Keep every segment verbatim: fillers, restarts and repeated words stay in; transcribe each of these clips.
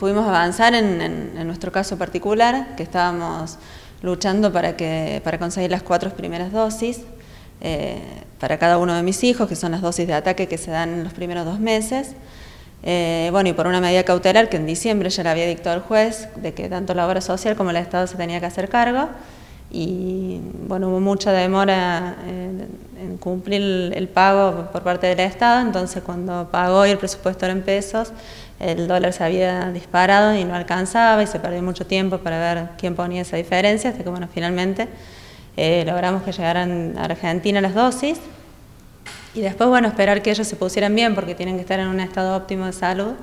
pudimos avanzar en, en, en nuestro caso particular, que estábamos luchando para, que, para conseguir las cuatro primeras dosis eh, para cada uno de mis hijos, que son las dosis de ataque que se dan en los primeros dos meses. Eh, bueno, y por una medida cautelar que en diciembre ya le había dictado el juez, de que tanto la obra social como el Estado se tenía que hacer cargo. Y bueno, hubo mucha demora en, en cumplir el, el pago por parte del Estado, entonces cuando pagó y el presupuesto era en pesos, el dólar se había disparado y no alcanzaba y se perdió mucho tiempo para ver quién ponía esa diferencia, hasta que bueno, finalmente eh, logramos que llegaran a Argentina las dosis y después bueno, esperar que ellos se pusieran bien porque tienen que estar en un estado óptimo de salud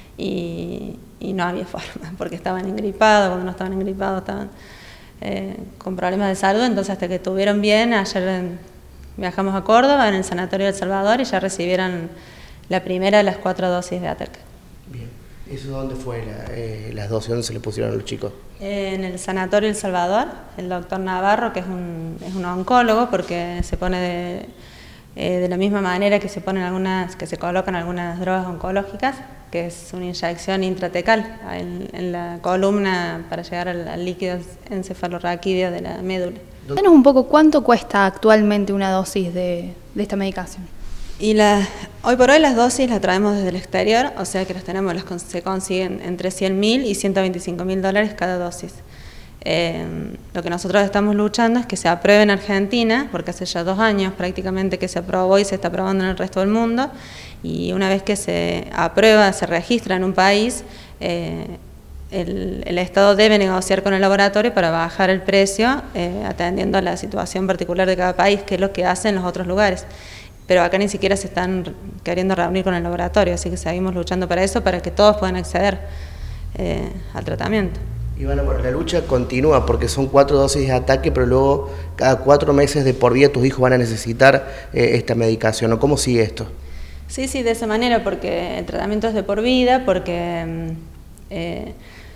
y, y no había forma, porque estaban engripados, cuando no estaban engripados estaban Eh, con problemas de salud, entonces hasta que estuvieron bien, ayer en, viajamos a Córdoba, en el Sanatorio del Salvador, y ya recibieron la primera de las cuatro dosis de ataque. Bien, ¿eso dónde fue la, eh, las dosis? ¿Dónde se le pusieron a los chicos? Eh, en el Sanatorio del Salvador, el doctor Navarro, que es un, es un oncólogo, porque se pone de, eh, de la misma manera que se ponen algunas, que se colocan algunas drogas oncológicas, que es una inyección intratecal en, en la columna para llegar al, al líquido encefalorraquídeo de la médula. Cuéntanos un poco cuánto cuesta actualmente una dosis de, de esta medicación. Y la, hoy por hoy las dosis las traemos desde el exterior, o sea que las tenemos, las se consiguen entre cien mil y ciento veinticinco mil dólares cada dosis. Eh, lo que nosotros estamos luchando es que se apruebe en Argentina, porque hace ya dos años prácticamente que se aprobó y se está aprobando en el resto del mundo, y una vez que se aprueba, se registra en un país, eh, el, el Estado debe negociar con el laboratorio para bajar el precio, eh, atendiendo a la situación particular de cada país, que es lo que hacen los otros lugares. Pero acá ni siquiera se están queriendo reunir con el laboratorio, así que seguimos luchando para eso, para que todos puedan acceder eh, al tratamiento. Y bueno, bueno, la lucha continúa porque son cuatro dosis de ataque, pero luego cada cuatro meses de por vida tus hijos van a necesitar eh, esta medicación, ¿o cómo sigue esto? Sí, sí, de esa manera, porque el tratamiento es de por vida, porque eh,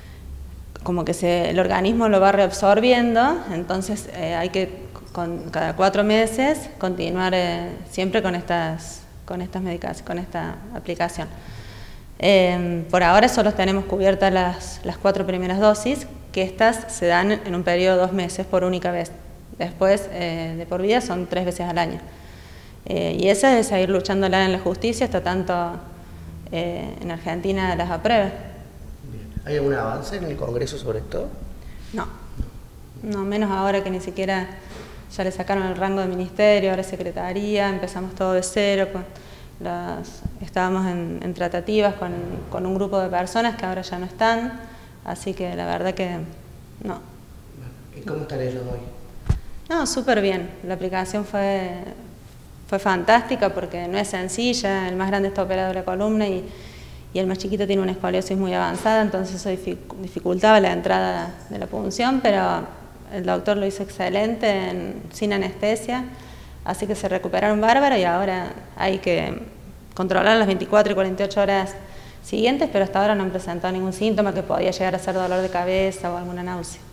como que se, el organismo lo va reabsorbiendo, entonces eh, hay que con, cada cuatro meses continuar eh, siempre con estas, con estas medicaciones, con esta aplicación. Eh, por ahora solo tenemos cubiertas las, las cuatro primeras dosis, que estas se dan en un periodo de dos meses por única vez. Después, eh, de por vida, son tres veces al año. Eh, y esa es seguir luchándola en la justicia hasta tanto eh, en Argentina las apruebe. ¿Hay algún avance en el Congreso sobre esto? No, no, menos ahora que ni siquiera ya le sacaron el rango de ministerio, ahora es secretaría, empezamos todo de cero. Con las, estábamos en, en tratativas con, con un grupo de personas que ahora ya no están, así que la verdad que no. ¿Y cómo están ellos hoy? No, súper bien. La aplicación fue, fue fantástica porque no es sencilla, el más grande está operado de la columna y, y el más chiquito tiene una escoliosis muy avanzada, entonces eso dificultaba la entrada de la punción, pero el doctor lo hizo excelente, en, sin anestesia, así que se recuperaron bárbaro y ahora hay que controlar las veinticuatro y cuarenta y ocho horas siguientes, pero hasta ahora no han presentado ningún síntoma que podía llegar a ser dolor de cabeza o alguna náusea.